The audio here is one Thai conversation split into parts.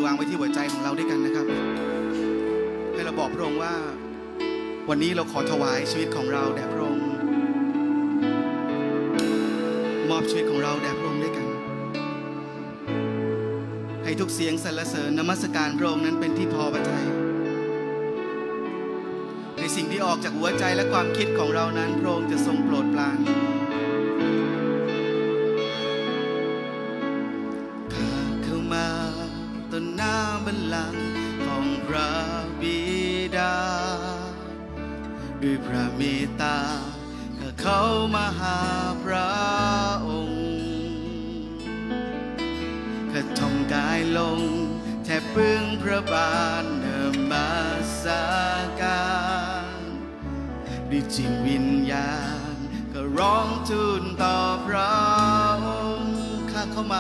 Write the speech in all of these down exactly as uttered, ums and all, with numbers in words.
วางไว้ที่หัวใจของเราด้วยกันนะครับให้เราบอกพระองค์ว่าวันนี้เราขอถวายชีวิตของเราแด่พระองค์มอบชีวิตของเราแด่พระองค์ด้วยกันให้ทุกเสียงสรรเสริญนมัสการพระองค์นั้นเป็นที่พอพระทัยในสิ่งที่ออกจากหัวใจและความคิดของเรานั้นพระองค์จะทรงโปรดปรานข้าเข้ามาต่อหน้าบัลลังก์ของพระบิดาด้วยพระเมตตาข้าเข้ามาหาพระองค์ข้าทอมกายลงแทบพึ่งพระบาทนมัสการด้วยจิตวิญญาณก็ร้องทูลต่อพระองค์ข้าเข้ามา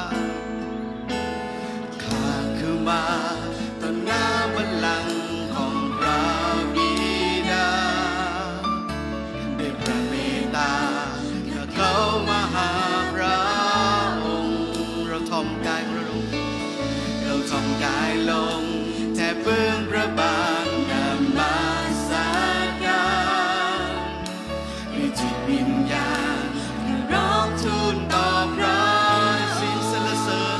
ข้าเข้ามาต่อหน้าบัลลังก์ของพระบิดาด้วยพระเมตตาข้าเข้ามาหาพระองค์เราทอมกายของเราเราทอมกายลงแทบพึ่งพระบาทนมัสการด้วยจิตวิญญาณร้องทูลต่อพระเสียงสรรเสริญ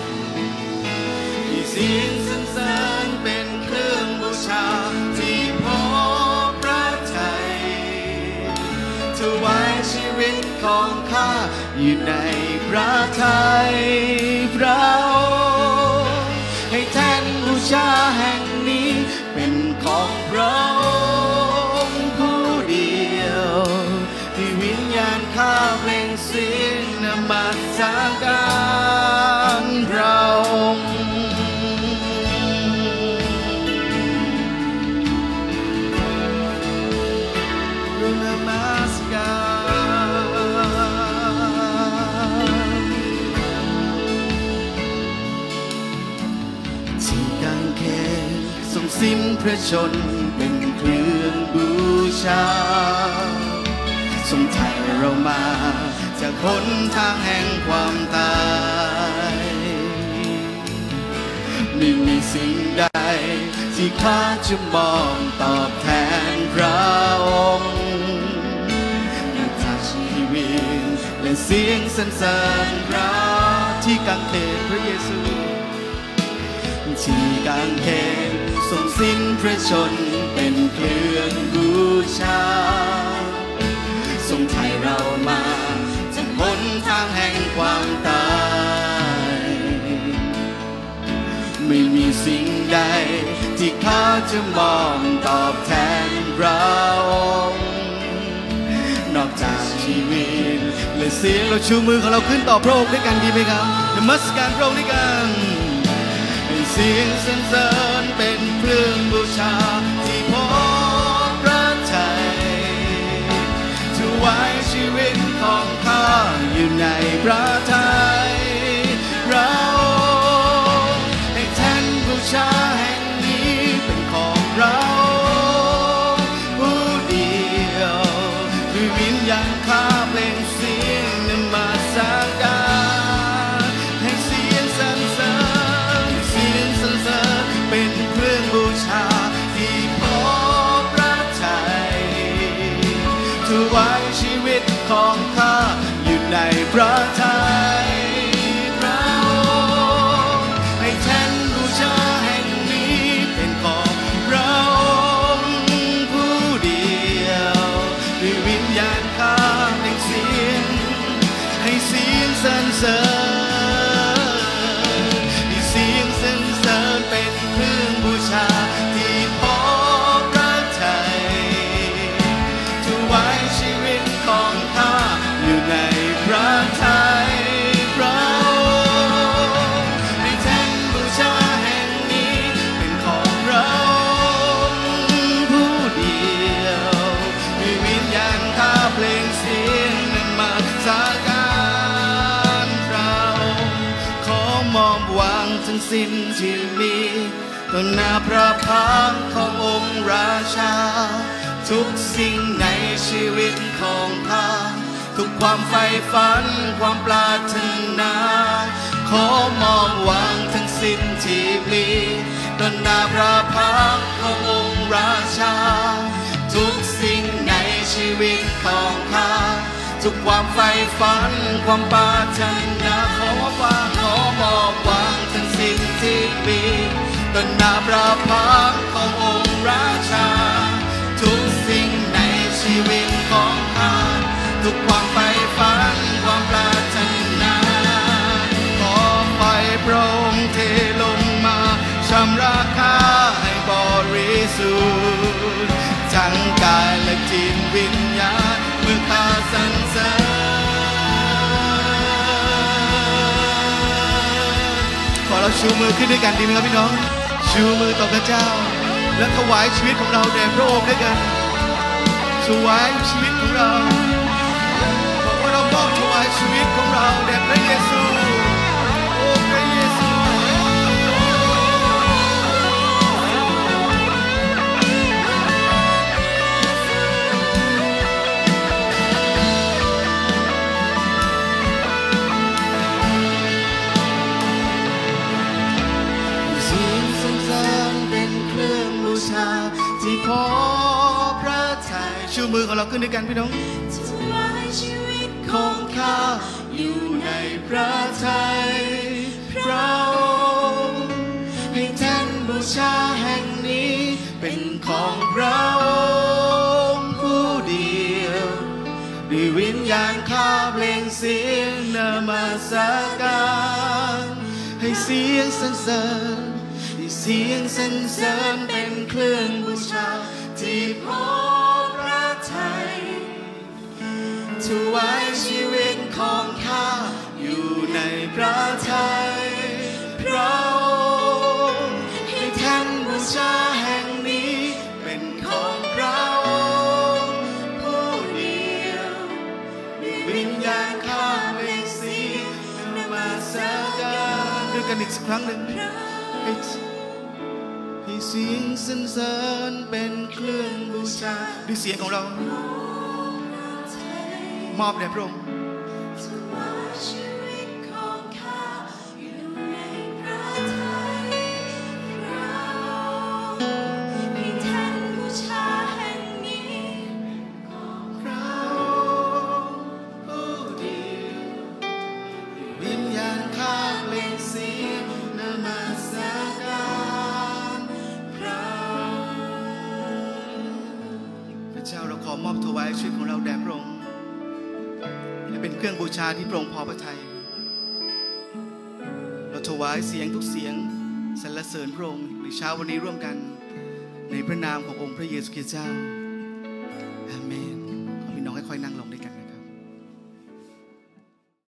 เสียงสรรเสริญเป็นเครื่องบูชาที่พอพระทัยถวายชีวิตของข้าอยู่ในพระทัยพระองค์ให้แทนบูชาแห่งนี้เป็นของพระองค์ผู้เดียวที่วิญญาณข้าเพลงเสียงนมัสการพระองค์นมัสการที่กางเขนทรงสิ้นพระชนเป็นเครื่องบูชาทรงไถ่เรามาจากหนทางแห่งความตายไม่มีสิ่งใดที่ข้าจะมองตอบแทนพระองค์จากชีวิตและเสียงสรรเสริญพระที่กางเขนพระเยซูที่กางเขนทรงสิ้นพระชนเป็นเครื่องบูชาทรงไถ่เรามาจากหนทางแห่งความตายไม่มีสิ่งใดที่ข้าจะมองตอบแทนพระองค์นอกจากชีวิตและเสียงเราชูมือของเราขึ้นต่อพระองค์ด้วยกันดีไหมครับนมัสการพระองค์ด้วยกันเสียงสรรเสริญเป็นเครื่องบูชาที่พอพระทัยถวายชีวิตของข้าอยู่ในพระทัยเราให้แทนบูชาแห่งนี้เป็นของเราผู้เดียวด้วยวิญญาณข้าเพลงเสียงนมัสการให้เสียงสรรเสริญเป็นเครื่องบูชาที่พอพระทัยถวายชีวิตของข้าอยู่ในพระทัยพระองค์ให้แทนบูชาแห่งนี้เป็นของพระองค์ผู้เดียวด้วยวิญญาณข้าเพลงเสียงให้เสียงสรรเสริญเป็นเครื่องบูชาที่พอพระทัยถวายชีวิตของข้าอยู่ในพระทัยพระองค์ให้แทนบูชาแห่งนี้เป็นของพระองค์ผู้เดียวด้วยวิญญาณข้าเพลงเสียงนมัสการพระองค์ขอมอบวางทั้งสิ้นที่มีต่อหน้าพระพักตร์ขององค์ราชาทุกสิ่งในชีวิตของข้าทุกความใฝ่ฝันความปรารถนาขอมองวางทั้งสิ้นที่มีต่อหน้าพระพักตร์ขององค์ราชาทุกสิ่งในชีวิตของข้าทุกความใฝ่ฝันความปรารถนาขอวางขอมอบวางทั้งสิ่งที่มีต่อหน้าพระพักตร์ขององค์ราชาทุกสิ่งในชีวิตของข้าทุกความใฝ่ฝันความปรารถนาขอไฟพระองค์เทลงมาชำระข้าให้บริสุทธิ์ทั้งกายและจิตวิญญาณเมื่อข้าสรรเสริญขอเราชูมือขึ้นด้วยกันดีไหมครับพี่น้องชูมือต่อพระเจ้าและถวายชีวิตของเราแด่พระองค์ด้วยกันถวายชีวิตของเราบอกว่าเรามอบถวายชีวิตของเราแด่พระเยซูโอ้พระเยซูที่พอพระทัยชูมือของเราขึ้นด้วยกันพี่น้องถวายชีวิตของข้าอยู่ในพระทัยพระองค์ให้แทนบูชาแห่งนี้เป็นของพระองค์ผู้เดียวด้วยวิญญาณข้าเพลงเสียงนมัสการให้เสียงสรรเสริญเสียงสรรเสริญเป็นเครื่องบูชาที่พอพระทัยถวายชีวิตของข้าอยู่ในพระทัยพระองค์ให้แทนบูชาแห่งนี้เป็นของพระองค์ผู้เดียววิญญาณข้าเป็นเสียงนมัสการด้วยกันอีกสักครั้งหนึ่งให้เสียงสรรเสริญเป็นเครื่องบูชาด้วยเสียงของเรามอบแด่พระองค์มอบถวายชีวิตของเราแด่พระองค์และเป็นเครื่องบูชาที่พระองค์พอพระทัยเราถวายเสียงทุกเสียงสรรเสริญพระองค์ในเช้าวันนี้ร่วมกันในพระนามขององค์พระเยซูคริสต์เจ้า